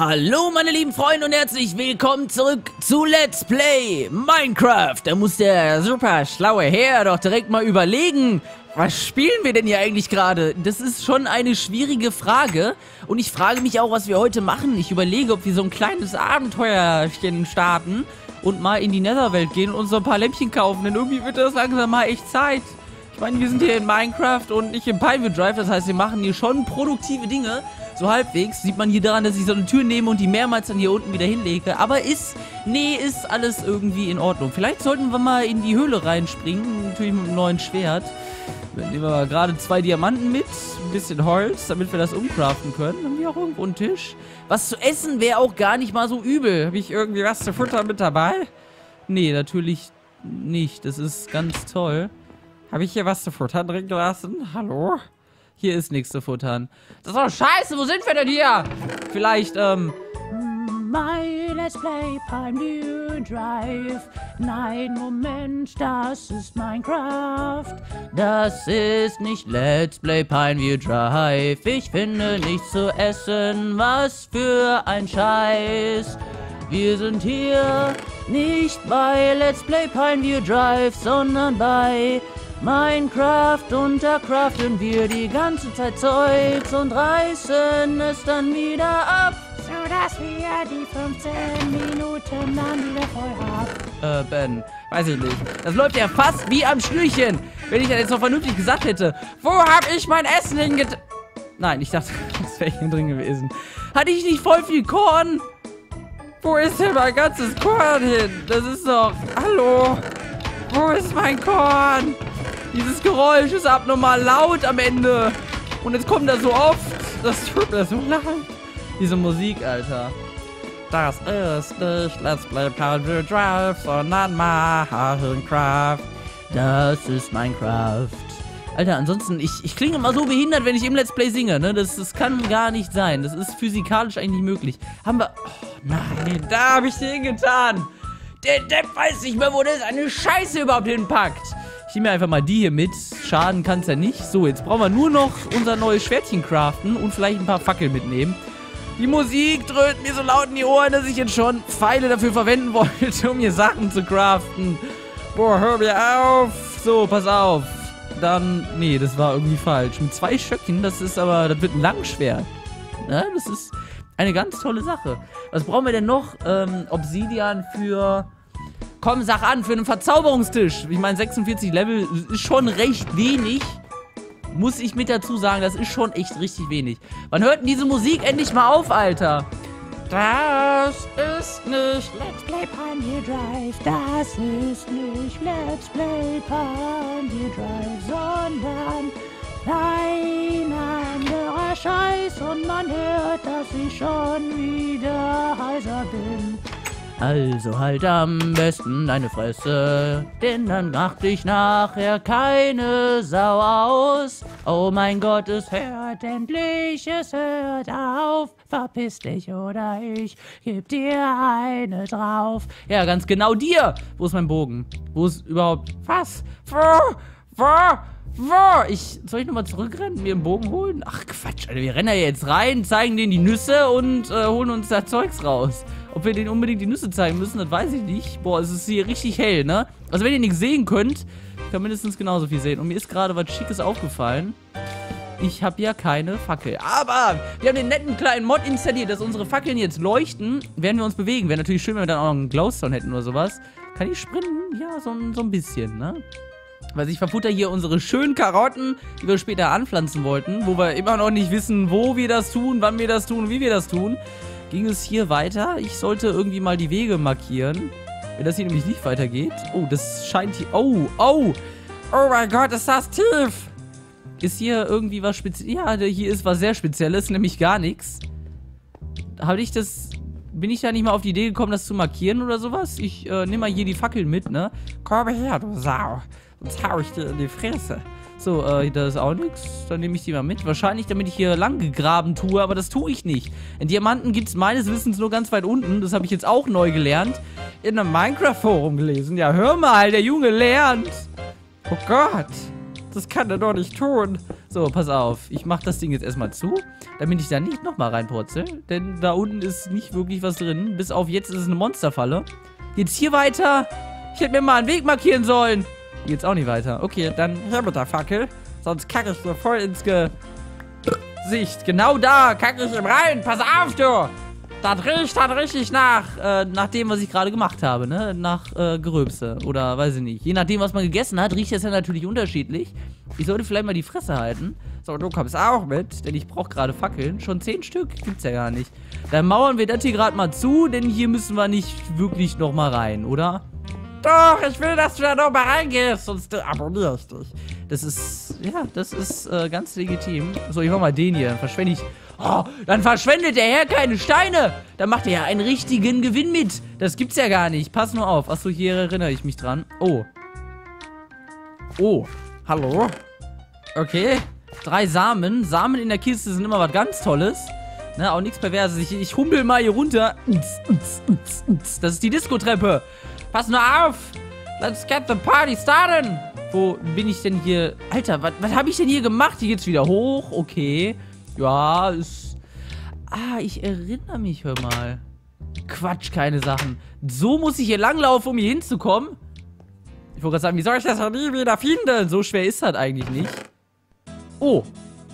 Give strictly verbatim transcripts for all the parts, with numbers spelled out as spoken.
Hallo meine lieben Freunde und herzlich willkommen zurück zu Let's Play Minecraft. Da muss der super schlaue Herr doch direkt mal überlegen, was spielen wir denn hier eigentlich gerade? Das ist schon eine schwierige Frage und ich frage mich auch, was wir heute machen. Ich überlege, ob wir so ein kleines Abenteuerchen starten und mal in die Netherwelt gehen und uns so ein paar Lämpchen kaufen, denn irgendwie wird das langsam mal echt Zeit. Ich meine, wir sind hier in Minecraft und nicht im Pineview Drive, das heißt, wir machen hier schon produktive Dinge. So halbwegs sieht man hier daran, dass ich so eine Tür nehme und die mehrmals dann hier unten wieder hinlege. Aber ist, nee, ist alles irgendwie in Ordnung. Vielleicht sollten wir mal in die Höhle reinspringen, natürlich mit einem neuen Schwert. Dann nehmen wir mal gerade zwei Diamanten mit, ein bisschen Holz, damit wir das umcraften können. Dann haben wir auch irgendwo einen Tisch. Was zu essen wäre auch gar nicht mal so übel. Habe ich irgendwie was zu futtern mit dabei? Nee, natürlich nicht. Das ist ganz toll. Habe ich hier was zu futtern drin gelassen? Hallo? Hier ist nichts zu futtern. Das ist doch scheiße, wo sind wir denn hier? Vielleicht, ähm... My Let's Play Pineview Drive. Nein, Moment, das ist Minecraft. Das ist nicht Let's Play Pineview Drive. Ich finde nichts zu essen, was für ein Scheiß. Wir sind hier nicht bei Let's Play Pineview Drive, sondern bei Minecraft, und da craften wir die ganze Zeit Zeugs und reißen es dann wieder ab, sodass wir die fünfzehn Minuten dann wieder voll haben. Äh, Ben, weiß ich nicht. Das läuft ja fast wie am Schnürchen. Wenn ich das jetzt noch vernünftig gesagt hätte. Wo hab ich mein Essen hinget... Nein, ich dachte, das wäre hier drin gewesen. Hatte ich nicht voll viel Korn? Wo ist denn mein ganzes Korn hin? Das ist doch... Hallo? Wo ist mein Korn? Dieses Geräusch ist abnormal laut am Ende. Und jetzt kommt das so oft. Das tut mir so leid. Diese Musik, Alter. Das ist nicht Let's Play Pineview Drive, sondern Minecraft. Das ist Minecraft. Alter, ansonsten, ich, ich klinge immer so behindert, wenn ich im Let's Play singe, ne? Das, das kann gar nicht sein. Das ist physikalisch eigentlich nicht möglich. Haben wir... Oh, nein, da habe ich den getan. Der Depp weiß nicht mehr, wo der seine Scheiße überhaupt hinpackt. Ich nehme mir einfach mal die hier mit. Schaden kann es ja nicht. So, jetzt brauchen wir nur noch unser neues Schwertchen craften und vielleicht ein paar Fackeln mitnehmen. Die Musik dröhnt mir so laut in die Ohren, dass ich jetzt schon Pfeile dafür verwenden wollte, um hier Sachen zu craften. Boah, hör mir auf. So, pass auf. Dann, nee, das war irgendwie falsch. Mit zwei Stöcken, das ist aber, das wird ein Langschwert. Ne? Das ist eine ganz tolle Sache. Was brauchen wir denn noch? Ähm, Obsidian für... Komm, sag an, für einen Verzauberungstisch. Ich meine, sechsundvierzig Level ist schon recht wenig. Muss ich mit dazu sagen, das ist schon echt richtig wenig. Wann hört denn diese Musik endlich mal auf, Alter? Das ist nicht Let's Play Pineview Drive. Das ist nicht Let's Play Pineview Drive, sondern ein anderer Scheiß. Und man hört, dass ich schon wieder heiser bin. Also halt am besten deine Fresse, denn dann macht dich nachher keine Sau aus. Oh mein Gott, es hört endlich, es hört auf. Verpiss dich oder ich geb dir eine drauf. Ja, ganz genau dir. Wo ist mein Bogen? Wo ist überhaupt... Was? Wo? Wo? Wo? Ich, soll ich nochmal zurückrennen und mir einen Bogen holen? Ach Quatsch, Alter, wir rennen ja jetzt rein, zeigen denen die Nüsse und äh, holen uns da Zeugs raus. Ob wir denen unbedingt die Nüsse zeigen müssen, das weiß ich nicht. Boah, es ist hier richtig hell, ne? Also wenn ihr nichts sehen könnt, könnt ihr mindestens genauso viel sehen. Und mir ist gerade was Schickes aufgefallen. Ich habe ja keine Fackel. Aber wir haben den netten kleinen Mod installiert, dass unsere Fackeln jetzt leuchten, während wir uns bewegen. Wäre natürlich schön, wenn wir dann auch noch einen Glowstone hätten oder sowas. Kann ich sprinten? Ja, so, so ein bisschen, ne? Weil ich verfutter hier unsere schönen Karotten, die wir später anpflanzen wollten, wo wir immer noch nicht wissen, wo wir das tun, wann wir das tun, wie wir das tun. Ging es hier weiter? Ich sollte irgendwie mal die Wege markieren. Wenn das hier nämlich nicht weitergeht. Oh, das scheint hier... Oh, oh! Oh mein Gott, ist das tief! Ist hier irgendwie was Spezielles? Ja, hier ist was sehr Spezielles, nämlich gar nichts. Habe ich das... Bin ich da nicht mal auf die Idee gekommen, das zu markieren oder sowas? Ich äh, nehme mal hier die Fackeln mit, ne? Komm her, du Sau! Sonst hau ich dir in die Fresse. So, äh, da ist auch nichts. Dann nehme ich die mal mit. Wahrscheinlich, damit ich hier lang gegraben tue, aber das tue ich nicht. In Diamanten gibt es meines Wissens nur ganz weit unten. Das habe ich jetzt auch neu gelernt. In einem Minecraft-Forum gelesen. Ja, hör mal, der Junge lernt. Oh Gott. Das kann er doch nicht tun. So, pass auf. Ich mach das Ding jetzt erstmal zu, damit ich da nicht nochmal reinpurzel. Denn da unten ist nicht wirklich was drin. Bis auf jetzt ist es eine Monsterfalle. Jetzt hier weiter. Ich hätte mir mal einen Weg markieren sollen. Hier geht's auch nicht weiter. Okay, dann her mit der Fackel. Sonst kacke ich dir voll ins Gesicht. Genau da kacke ich ihm rein. Pass auf, du. Das riecht dann richtig nach, äh, nach dem, was ich gerade gemacht habe, ne? Nach äh, Geröpse oder weiß ich nicht. Je nachdem, was man gegessen hat, riecht das ja natürlich unterschiedlich. Ich sollte vielleicht mal die Fresse halten. So, du kommst auch mit, denn ich brauche gerade Fackeln. Schon zehn Stück gibt's ja gar nicht. Dann mauern wir das hier gerade mal zu, denn hier müssen wir nicht wirklich nochmal rein, oder? Doch, ich will, dass du da nochmal reingehst, sonst abonniere ich dich. Das ist, ja, das ist äh, ganz legitim. So, ich mach mal den hier, dann verschwende ich... Oh, dann verschwendet der Herr keine Steine. Dann macht er ja einen richtigen Gewinn mit. Das gibt's ja gar nicht. Pass nur auf. Achso, hier erinnere ich mich dran. Oh. Oh. Hallo? Okay. Drei Samen. Samen in der Kiste sind immer was ganz Tolles. Ne, auch nichts Perverses. Ich, ich humpel mal hier runter. Das ist die Disco-Treppe. Pass nur auf. Let's get the party started. Wo bin ich denn hier? Alter, was, was habe ich denn hier gemacht? Hier geht's wieder hoch. Okay. Ja, ist... Ah, ich erinnere mich, hör mal. Quatsch, keine Sachen. So muss ich hier langlaufen, um hier hinzukommen? Ich wollte gerade sagen, wie soll ich das noch nie wieder finden? So schwer ist das eigentlich nicht. Oh.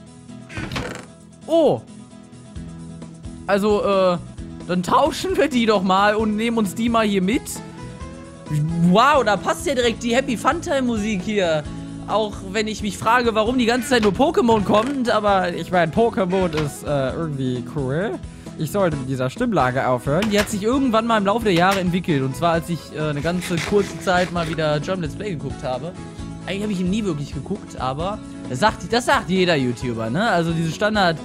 Oh. Also, äh, dann tauschen wir die doch mal und nehmen uns die mal hier mit. Wow, da passt ja direkt die Happy Funtime-Musik hier. Auch wenn ich mich frage, warum die ganze Zeit nur Pokémon kommt, aber ich meine, Pokémon ist äh, irgendwie cool. Ich sollte mit dieser Stimmlage aufhören. Die hat sich irgendwann mal im Laufe der Jahre entwickelt. Und zwar, als ich äh, eine ganze kurze Zeit mal wieder German Let's Play geguckt habe. Eigentlich habe ich ihn nie wirklich geguckt, aber das sagt, das sagt jeder YouTuber, ne? Also diese Standard...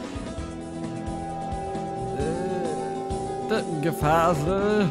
Äh, Gefasel.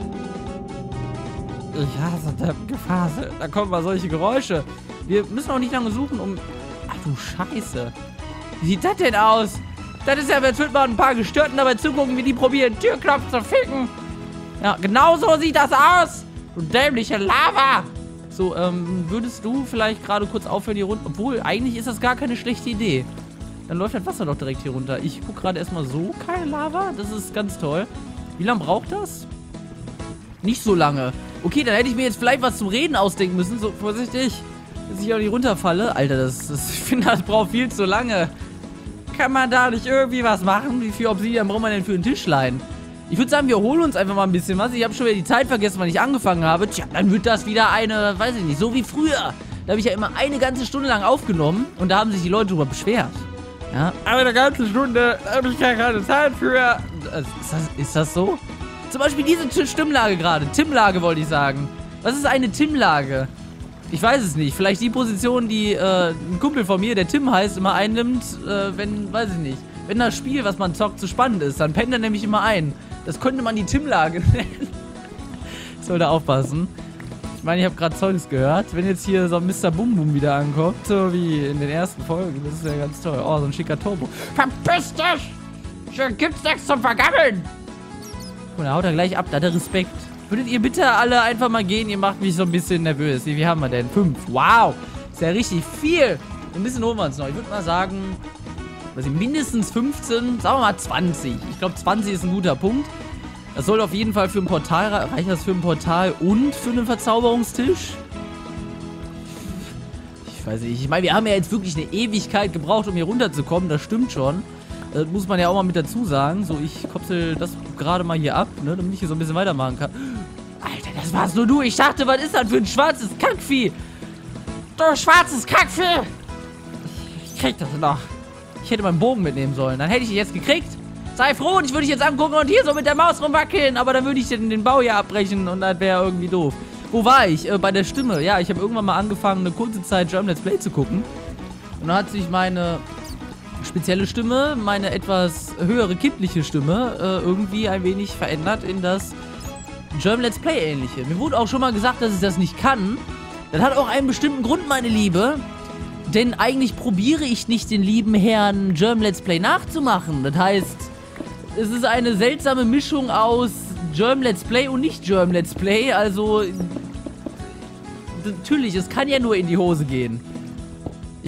Ich hasse Deppengefasel. Da kommen mal solche Geräusche. Wir müssen auch nicht lange suchen, um... Ach du Scheiße. Wie sieht das denn aus? Das ist ja, als würde man ein paar Gestörten dabei zugucken, wie die probieren, Türknopf zu ficken. Ja, genau so sieht das aus. Du dämliche Lava. So, ähm, würdest du vielleicht gerade kurz aufhören hier runter? Obwohl, eigentlich ist das gar keine schlechte Idee. Dann läuft das Wasser doch direkt hier runter. Ich gucke gerade erstmal so. Keine Lava. Das ist ganz toll. Wie lange braucht das? Nicht so lange. Okay, dann hätte ich mir jetzt vielleicht was zum Reden ausdenken müssen. So, vorsichtig. Dass ich auch nicht runterfalle. Alter, das, das, ich finde, das braucht viel zu lange. Kann man da nicht irgendwie was machen? Wie viel Obsidian braucht man denn für einen Tischlein? Ich würde sagen, wir holen uns einfach mal ein bisschen was. Ich habe schon wieder die Zeit vergessen, wann ich angefangen habe. Tja, dann wird das wieder eine, weiß ich nicht, so wie früher. Da habe ich ja immer eine ganze Stunde lang aufgenommen und da haben sich die Leute drüber beschwert. Ja, aber eine ganze Stunde habe ich gar keine Zeit für. Ist das, ist das so? Zum Beispiel diese Stimmlage gerade. Tim-Lage wollte ich sagen. Was ist eine Tim-Lage? Ich weiß es nicht. Vielleicht die Position, die äh, ein Kumpel von mir, der Tim heißt, immer einnimmt, äh, wenn, weiß ich nicht, wenn das Spiel, was man zockt, zu spannend ist. Dann pennt er nämlich immer ein. Das könnte man die Tim-Lage nennen. Sollte aufpassen. Ich meine, ich habe gerade Zeugs gehört. Wenn jetzt hier so ein Mister Bum Bum wieder ankommt, so wie in den ersten Folgen, das ist ja ganz toll. Oh, so ein schicker Turbo. Verpiss dich! Hier gibt's nichts zum Vergammeln! Und da haut er gleich ab, da hat er Respekt. Würdet ihr bitte alle einfach mal gehen? Ihr macht mich so ein bisschen nervös. Wie viel haben wir denn? Fünf. Wow! Ist ja richtig viel. Ein bisschen holen wir uns noch. Ich würde mal sagen, weiß ich, mindestens fünfzehn, sagen wir mal zwanzig. Ich glaube, zwanzig ist ein guter Punkt. Das soll auf jeden Fall für ein Portal reichen. Reicht das für ein Portal und für einen Verzauberungstisch? Ich weiß nicht. Ich meine, wir haben ja jetzt wirklich eine Ewigkeit gebraucht, um hier runterzukommen. Das stimmt schon. Das muss man ja auch mal mit dazu sagen. So, ich kopsel das gerade mal hier ab, ne, damit ich hier so ein bisschen weitermachen kann. Alter, das warst nur du. Ich dachte, was ist das für ein schwarzes Kackvieh? Du schwarzes Kackvieh! Ich krieg das noch. Ich hätte meinen Bogen mitnehmen sollen. Dann hätte ich ihn jetzt gekriegt. Sei froh, und ich würde dich jetzt angucken und hier so mit der Maus rumwackeln. Aber dann würde ich den, den Bau hier abbrechen und das wäre irgendwie doof. Wo war ich? Äh, bei der Stimme. Ja, ich habe irgendwann mal angefangen, eine kurze Zeit German Let's Play zu gucken. Und dann hat sich meine spezielle Stimme, meine etwas höhere kindliche Stimme, äh, irgendwie ein wenig verändert in das German Let's Play ähnliche. Mir wurde auch schon mal gesagt, dass ich das nicht kann. Das hat auch einen bestimmten Grund, meine Liebe. Denn eigentlich probiere ich nicht, den lieben Herrn German Let's Play nachzumachen. Das heißt, es ist eine seltsame Mischung aus German Let's Play und nicht German Let's Play. Also, natürlich, es kann ja nur in die Hose gehen. Ich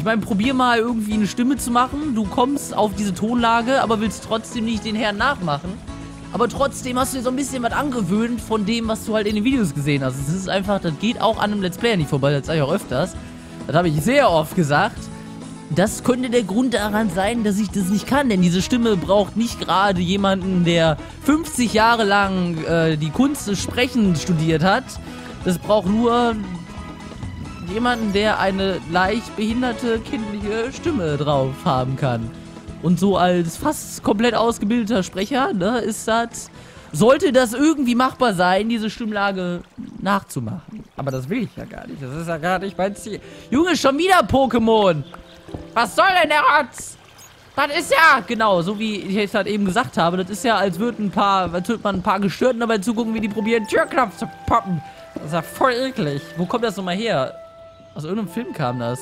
Ich meine, probier mal irgendwie eine Stimme zu machen. Du kommst auf diese Tonlage, aber willst trotzdem nicht den Herrn nachmachen. Aber trotzdem hast du dir so ein bisschen was angewöhnt von dem, was du halt in den Videos gesehen hast. Es ist einfach, das geht auch an einem Let's Player nicht vorbei. Das sage ich auch öfters. Das habe ich sehr oft gesagt. Das könnte der Grund daran sein, dass ich das nicht kann. Denn diese Stimme braucht nicht gerade jemanden, der fünfzig Jahre lang äh, die Kunst des Sprechens studiert hat. Das braucht nur jemanden, der eine leicht behinderte kindliche Stimme drauf haben kann. Und so als fast komplett ausgebildeter Sprecher, ne, ist das, sollte das irgendwie machbar sein, diese Stimmlage nachzumachen. Aber das will ich ja gar nicht. Das ist ja gar nicht mein Ziel. Junge, schon wieder Pokémon! Was soll denn der Rotz? Das ist ja, genau, so wie ich es halt eben gesagt habe, das ist ja, als würden ein paar, als würde man ein paar Gestörten dabei zugucken, wie die probieren, Türknopf zu poppen. Das ist ja voll eklig. Wo kommt das nochmal her? Aus irgendeinem Film kam das.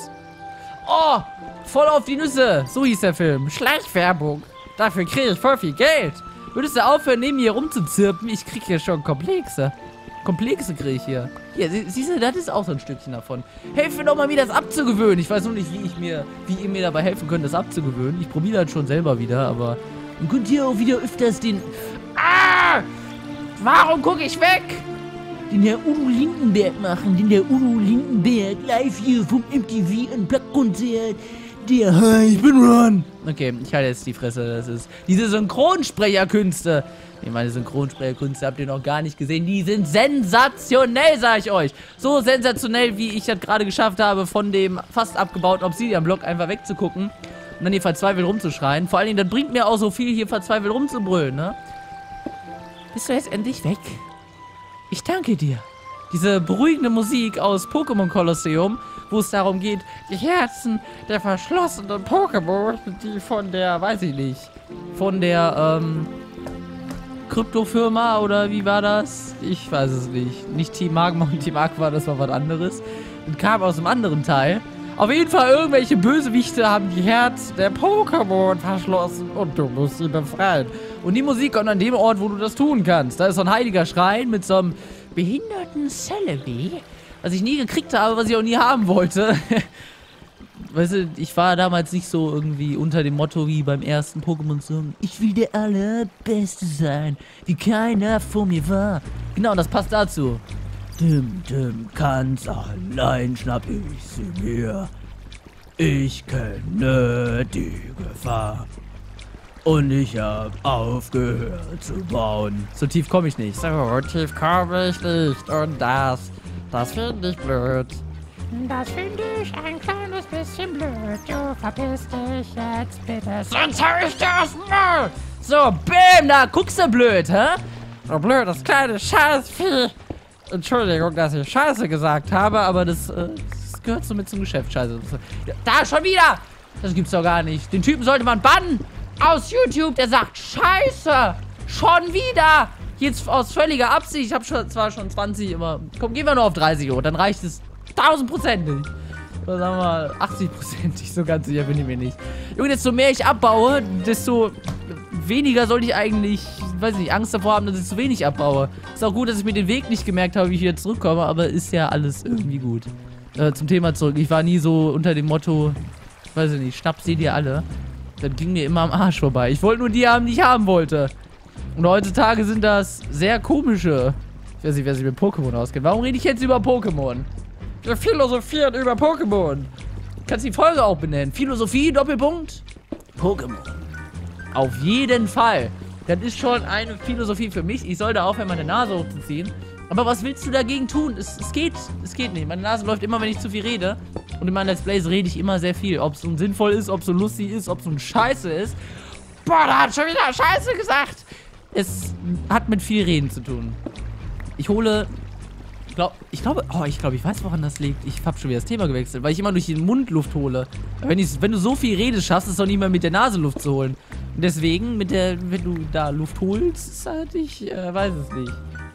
Oh, voll auf die Nüsse. So hieß der Film. Schleichwerbung. Dafür kriege ich voll viel Geld. Würdest du aufhören, neben mir rumzuzirpen? Ich kriege hier schon Komplexe. Komplexe kriege ich hier. Hier, sie, siehst du, das ist auch so ein Stückchen davon. Helf mir doch mal, wie das abzugewöhnen. Ich weiß nur nicht, wie ich mir, wie ihr mir dabei helfen könnt, das abzugewöhnen. Ich probiere das schon selber wieder, aber... Und könnt ihr auch wieder öfters den... Ah! Warum gucke ich weg? Den Herr Udo Lindenberg machen. Den der Udo Lindenberg live hier vom M T V Unplugged-Konzert. Der, hi, ich bin Ron. Okay, ich halte jetzt die Fresse. Das ist diese Synchronsprecherkünste. Nee, meine Synchronsprecherkünste habt ihr noch gar nicht gesehen. Die sind sensationell, sag ich euch. So sensationell, wie ich das gerade geschafft habe, von dem fast abgebauten Obsidian-Block einfach wegzugucken. Und dann hier verzweifelt rumzuschreien. Vor allen Dingen, das bringt mir auch so viel, hier verzweifelt rumzubrüllen, ne? Bist du jetzt endlich weg? Ich danke dir. Diese beruhigende Musik aus Pokémon Kolosseum, wo es darum geht, die Herzen der verschlossenen Pokémon, die von der, weiß ich nicht, von der, ähm, Kryptofirma oder wie war das? Ich weiß es nicht. Nicht Team Magma und Team Aqua, das war was anderes. Und kam aus einem anderen Teil. Auf jeden Fall, irgendwelche Bösewichte haben die Herz der Pokémon verschlossen und du musst sie befreien. Und die Musik kommt an dem Ort, wo du das tun kannst. Da ist so ein heiliger Schrein mit so einem behinderten Celebi, was ich nie gekriegt habe, was ich auch nie haben wollte. Weißt du, ich war damals nicht so irgendwie unter dem Motto wie beim ersten Pokémon-Song. Ich will der Allerbeste sein, wie keiner vor mir war. Genau, das passt dazu. Dim, dim, ganz allein schnapp ich sie mir. Ich kenne die Gefahr. Und ich hab aufgehört zu bauen. So tief komme ich nicht. So tief komme ich nicht. Und das, das finde ich blöd. Das finde ich ein kleines bisschen blöd. Du verpiss dich jetzt bitte. Sonst hau ich dir aufs Maul. So, bäm, da guckst du blöd, hä? So blöd, das kleine Scheißvieh. Entschuldigung, dass ich Scheiße gesagt habe, aber das, äh, das gehört so mit zum Geschäft. Scheiße. Da, schon wieder! Das gibt's doch gar nicht. Den Typen sollte man bannen! Aus YouTube, der sagt Scheiße! Schon wieder! Jetzt aus völliger Absicht. Ich habe schon, zwar schon zwanzig, aber komm, gehen wir nur auf dreißig Euro. Dann reicht es tausend Prozent nicht. Oder sagen wir mal achtzig Prozent. So ganz sicher bin ich mir nicht. Junge, desto mehr ich abbaue, desto weniger sollte ich eigentlich, weiß nicht, Angst davor haben, dass ich zu wenig abbaue. Ist auch gut, dass ich mir den Weg nicht gemerkt habe, wie ich wieder zurückkomme, aber ist ja alles irgendwie gut. Äh, zum Thema zurück. Ich war nie so unter dem Motto, weiß ich nicht, schnapp sie dir alle. Das ging mir immer am Arsch vorbei. Ich wollte nur die haben, die ich haben wollte. Und heutzutage sind das sehr komische, ich weiß nicht, wer sich mit Pokémon auskennt. Warum rede ich jetzt über Pokémon? Wir philosophieren über Pokémon. Du kannst die Folge auch benennen. Philosophie, Doppelpunkt, Pokémon. Auf jeden Fall. Das ist schon eine Philosophie für mich. Ich sollte aufhören, meine Nase hochzuziehen. Aber was willst du dagegen tun? Es, es geht, es geht nicht. Meine Nase läuft immer, wenn ich zu viel rede. Und in meinen Let's Plays rede ich immer sehr viel. Ob es nun sinnvoll ist, ob es so lustig ist, ob es nun scheiße ist. Boah, da hat schon wieder Scheiße gesagt. Es hat mit viel Reden zu tun. Ich hole... Ich glaube, ich glaube, oh, ich glaube, ich weiß, woran das liegt. Ich habe schon wieder das Thema gewechselt, weil ich immer durch den Mund Luft hole. Wenn, ich, wenn du so viel redest, schaffst du es doch nicht mehr mit der Nase Luft zu holen. Und deswegen, mit der, wenn du da Luft holst, ist halt, ich äh, weiß es nicht.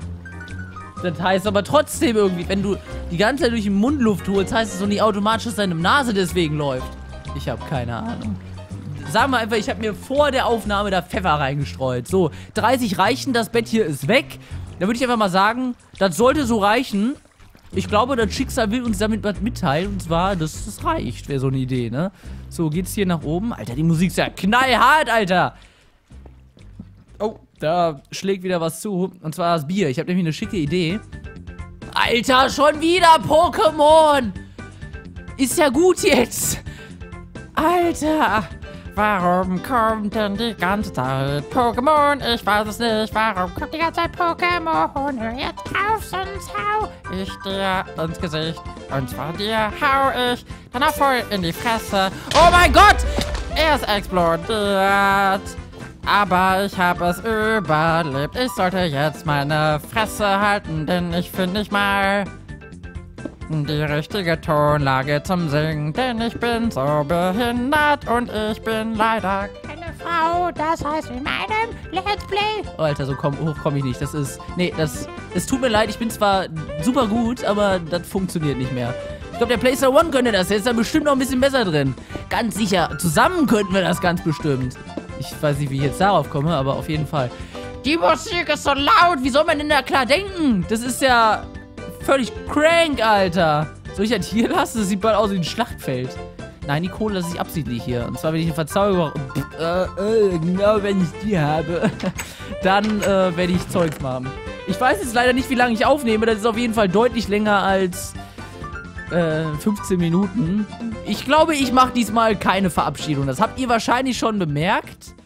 Das heißt aber trotzdem irgendwie, wenn du die ganze Zeit durch den Mund Luft holst, heißt es doch nicht automatisch, dass deine Nase deswegen läuft. Ich habe keine Ahnung. Sagen wir einfach, ich habe mir vor der Aufnahme da Pfeffer reingestreut. So, dreißig reichen, das Bett hier ist weg. Da würde ich einfach mal sagen, das sollte so reichen. Ich glaube, das Schicksal will uns damit was mitteilen. Und zwar, dass das reicht. Wäre so eine Idee, ne? So, geht's hier nach oben. Alter, die Musik ist ja knallhart, Alter. Oh, da schlägt wieder was zu. Und zwar das Bier. Ich habe nämlich eine schicke Idee. Alter, schon wieder Pokémon. Ist ja gut jetzt. Alter. Warum kommt denn die ganze Zeit Pokémon? Ich weiß es nicht. Warum kommt die ganze Zeit Pokémon? Hör jetzt auf, sonst hau ich dir ins Gesicht. Und zwar dir hau ich dann auch voll in die Fresse. Oh mein Gott! Er ist explodiert. Aber ich habe es überlebt. Ich sollte jetzt meine Fresse halten, denn ich finde nicht mal die richtige Tonlage zum Singen, denn ich bin so behindert und ich bin leider keine Frau. Das heißt in meinem Let's Play. Oh, Alter, so komm, hoch komme ich nicht. Das ist, nee, das, es tut mir leid. Ich bin zwar super gut, aber das funktioniert nicht mehr. Ich glaube, der PlayStation One könnte das. Der ist da bestimmt noch ein bisschen besser drin. Ganz sicher. Zusammen könnten wir das ganz bestimmt. Ich weiß nicht, wie ich jetzt darauf komme, aber auf jeden Fall. Die Musik ist so laut. Wie soll man denn da klar denken? Das ist ja völlig crank, Alter. Soll ich das hier lassen? Das sieht bald aus wie ein Schlachtfeld. Nein, die Kohle lasse ich absichtlich hier. Und zwar, wenn ich eine Verzauberung... Äh, äh, genau, wenn ich die habe. Dann äh, werde ich Zeugs machen. Ich weiß jetzt leider nicht, wie lange ich aufnehme. Das ist auf jeden Fall deutlich länger als äh, fünfzehn Minuten. Ich glaube, ich mache diesmal keine Verabschiedung. Das habt ihr wahrscheinlich schon bemerkt.